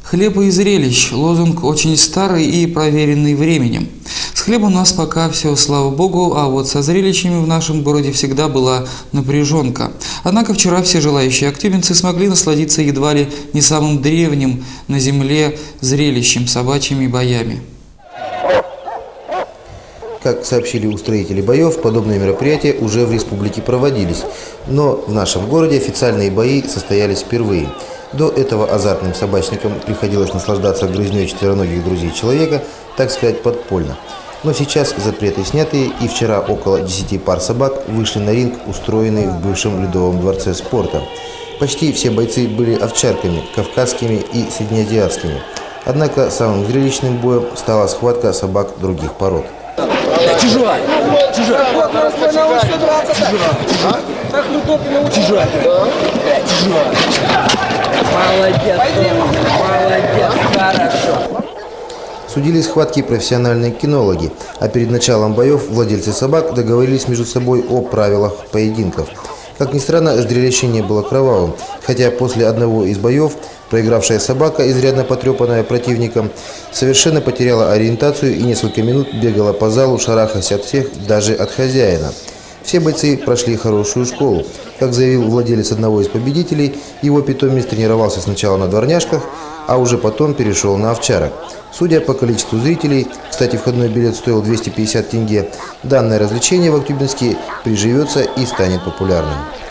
Хлеба и зрелищ – лозунг очень старый и проверенный временем. С хлебом у нас пока все, слава богу, а вот со зрелищами в нашем городе всегда была напряженка. Однако вчера все желающие актюбинцы смогли насладиться едва ли не самым древним на земле зрелищем – собачьими боями. Как сообщили устроители боев, подобные мероприятия уже в республике проводились, но в нашем городе официальные бои состоялись впервые. До этого азартным собачникам приходилось наслаждаться грызней четвероногих друзей человека, так сказать, подпольно. Но сейчас запреты сняты, и вчера около 10 пар собак вышли на ринг, устроенный в бывшем Ледовом дворце спорта. Почти все бойцы были овчарками, кавказскими и среднеазиатскими. Однако самым зрелищным боем стала схватка собак других пород. Чужая! Чужая! Чужая! Молодец! Молодец! Хорошо! Судили схватки профессиональные кинологи, а перед началом боев владельцы собак договорились между собой о правилах поединков. Как ни странно, зрелище не было кровавым, хотя после одного из боев проигравшая собака, изрядно потрепанная противником, совершенно потеряла ориентацию и несколько минут бегала по залу, шарахаясь от всех, даже от хозяина. Все бойцы прошли хорошую школу. Как заявил владелец одного из победителей, его питомец тренировался сначала на дворняжках, а уже потом перешел на овчарок. Судя по количеству зрителей, кстати, входной билет стоил 250 тенге, данное развлечение в Актюбинске приживется и станет популярным.